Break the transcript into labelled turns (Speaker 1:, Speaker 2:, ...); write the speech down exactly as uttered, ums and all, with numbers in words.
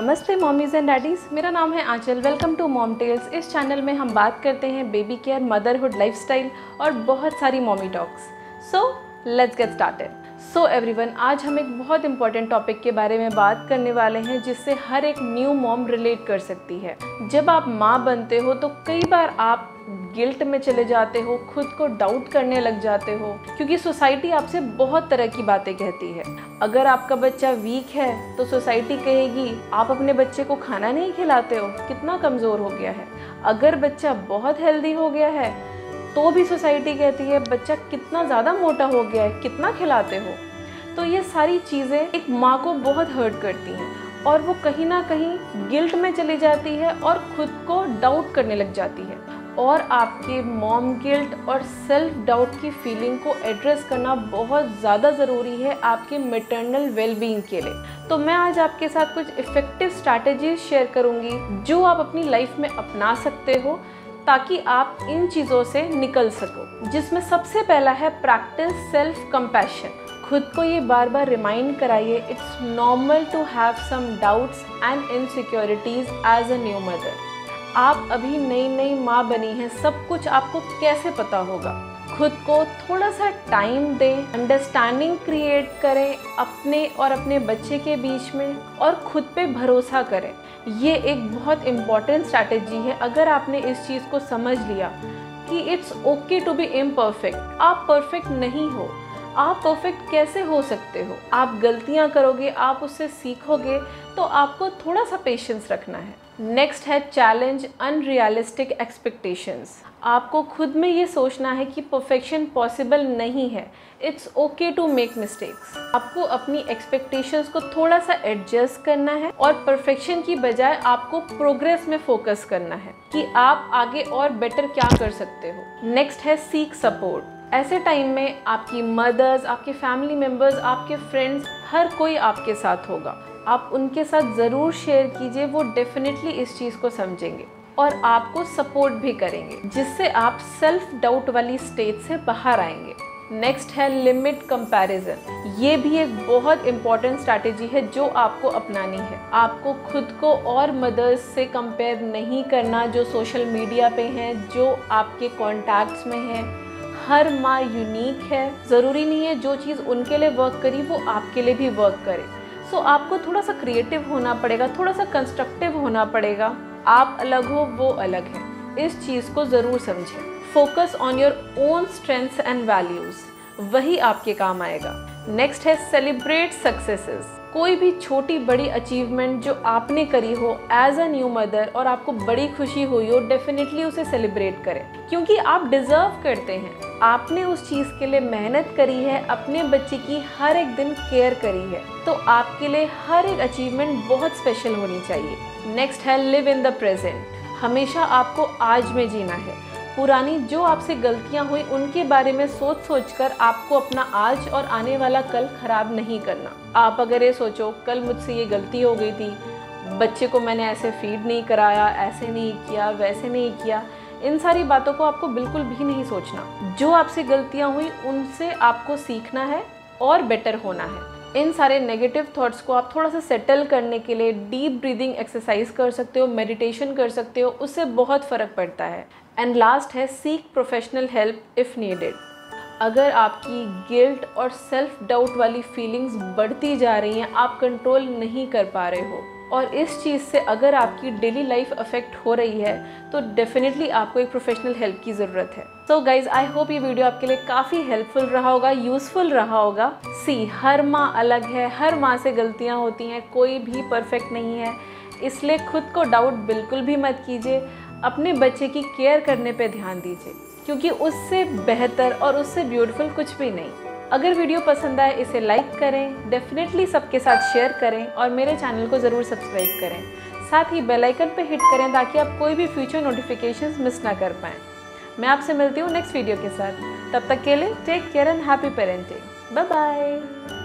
Speaker 1: नमस्ते mommies and daddies, मेरा नाम है Aanchal. Welcome to mom tales. इस चैनल में हम बात करते हैं बेबी केयर, मदरहुड, लाइफस्टाइल और बहुत सारी mommy talks. So let's get started. So everyone, आज हम एक बहुत इंपॉर्टेंट टॉपिक के बारे में बात करने वाले हैं जिससे हर एक न्यू मॉम रिलेट कर सकती है। जब आप माँ बनते हो तो कई बार आप गिल्ट में चले जाते हो, खुद को डाउट करने लग जाते हो, क्योंकि सोसाइटी आपसे बहुत तरह की बातें कहती है। अगर आपका बच्चा वीक है तो सोसाइटी कहेगी आप अपने बच्चे को खाना नहीं खिलाते हो, कितना कमज़ोर हो गया है। अगर बच्चा बहुत हेल्दी हो गया है तो भी सोसाइटी कहती है बच्चा कितना ज़्यादा मोटा हो गया है, कितना खिलाते हो। तो ये सारी चीज़ें एक माँ को बहुत हर्ट करती हैं और वो कहीं ना कहीं गिल्ट में चली जाती है और खुद को डाउट करने लग जाती है। और आपके मॉम गिल्ट और सेल्फ डाउट की फीलिंग को एड्रेस करना बहुत ज़्यादा ज़रूरी है आपके मैटरनल वेलबींग के लिए। तो मैं आज आपके साथ कुछ इफ़ेक्टिव स्ट्रैटेजीज शेयर करूँगी जो आप अपनी लाइफ में अपना सकते हो ताकि आप इन चीज़ों से निकल सको। जिसमें सबसे पहला है प्रैक्टिस सेल्फ कंपैशन। खुद को ये बार बार रिमाइंड कराइए it's normal to have some doubts and insecurities as a new mother. आप अभी नई नई माँ बनी हैं, सब कुछ आपको कैसे पता होगा। खुद को थोड़ा सा टाइम दें, अंडरस्टैंडिंग क्रिएट करें अपने और अपने बच्चे के बीच में, और खुद पे भरोसा करें। ये एक बहुत इम्पॉर्टेंट स्ट्रैटेजी है। अगर आपने इस चीज़ को समझ लिया कि it's okay to be imperfect, आप परफेक्ट नहीं हो, आप परफेक्ट कैसे हो सकते हो। आप गलतियां करोगे, आप उससे सीखोगे, तो आपको थोड़ा सा पेशेंस रखना है। नेक्स्ट है चैलेंज अनरियलिस्टिक एक्सपेक्टेशंस। आपको खुद में ये सोचना है कि परफेक्शन पॉसिबल नहीं है। It's okay to make mistakes. आपको अपनी एक्सपेक्टेशंस को थोड़ा सा एडजस्ट करना है और परफेक्शन की बजाय आपको प्रोग्रेस में फोकस करना है कि आप आगे और बेटर क्या कर सकते हो। नेक्स्ट है सीक सपोर्ट। ऐसे टाइम में आपकी मदर्स, आपके फैमिली मेम्बर्स, आपके फ्रेंड्स, हर कोई आपके साथ होगा। आप उनके साथ ज़रूर शेयर कीजिए, वो डेफिनेटली इस चीज़ को समझेंगे और आपको सपोर्ट भी करेंगे, जिससे आप सेल्फ डाउट वाली स्टेज से बाहर आएंगे। नेक्स्ट है लिमिट कंपैरिजन। ये भी एक बहुत इंपॉर्टेंट स्ट्रैटेजी है जो आपको अपनानी है। आपको खुद को और मदर्स से कंपेयर नहीं करना जो सोशल मीडिया पे हैं, जो आपके कॉन्टैक्ट्स में हैं। हर माँ यूनिक है, ज़रूरी नहीं है जो चीज़ उनके लिए वर्क करी वो आपके लिए भी वर्क करे। सो so, आपको थोड़ा सा क्रिएटिव होना पड़ेगा, थोड़ा सा कंस्ट्रक्टिव होना पड़ेगा। आप अलग हो, वो अलग है। इस चीज़ को ज़रूर समझें। Focus on your own strengths and values, वही आपके काम आएगा। नेक्स्ट है सेलिब्रेट सक्सेसेस। कोई भी छोटी बड़ी अचीवमेंट जो आपने करी हो एज अ न्यू मदर और आपको बड़ी खुशी हुई हो, डेफिनेटली उसे सेलिब्रेट करें, क्योंकि आप डिज़र्व करते हैं। आपने उस चीज़ के लिए मेहनत करी है, अपने बच्चे की हर एक दिन केयर करी है, तो आपके लिए हर एक अचीवमेंट बहुत स्पेशल होनी चाहिए। नेक्स्ट है लिव इन द प्रेजेंट। हमेशा आपको आज में जीना है। पुरानी जो आपसे गलतियां हुई उनके बारे में सोच सोच कर आपको अपना आज और आने वाला कल खराब नहीं करना। आप अगर ये सोचो कल मुझसे ये गलती हो गई थी, बच्चे को मैंने ऐसे फीड नहीं कराया, ऐसे नहीं किया, वैसे नहीं किया, इन सारी बातों को आपको बिल्कुल भी नहीं सोचना। जो आपसे गलतियां हुई उनसे आपको सीखना है और बेटर होना है। इन सारे नेगेटिव थॉट्स को आप थोड़ा सा सेटल करने के लिए डीप ब्रीदिंग एक्सरसाइज कर सकते हो, मेडिटेशन कर सकते हो, उससे बहुत फ़र्क पड़ता है। एंड लास्ट है seek professional help if needed. अगर आपकी गिल्ट और सेल्फ डाउट वाली फीलिंग्स बढ़ती जा रही हैं, आप कंट्रोल नहीं कर पा रहे हो और इस चीज़ से अगर आपकी डेली लाइफ अफेक्ट हो रही है, तो डेफिनेटली आपको एक प्रोफेशनल हेल्प की ज़रूरत है। सो गाइज, आई होप ये वीडियो आपके लिए काफ़ी हेल्पफुल रहा होगा, यूज़फुल रहा होगा। सी, हर माँ अलग है, हर माँ से गलतियाँ होती हैं, कोई भी परफेक्ट नहीं है, इसलिए खुद को डाउट बिल्कुल भी मत कीजिए। अपने बच्चे की केयर करने पे ध्यान दीजिए, क्योंकि उससे बेहतर और उससे ब्यूटीफुल कुछ भी नहीं। अगर वीडियो पसंद आए इसे लाइक करें, डेफिनेटली सबके साथ शेयर करें और मेरे चैनल को ज़रूर सब्सक्राइब करें। साथ ही बेल आइकन पे हिट करें ताकि आप कोई भी फ्यूचर नोटिफिकेशंस मिस ना कर पाएँ। मैं आपसे मिलती हूँ नेक्स्ट वीडियो के साथ। तब तक के लिए take care and happy parenting. Bye bye.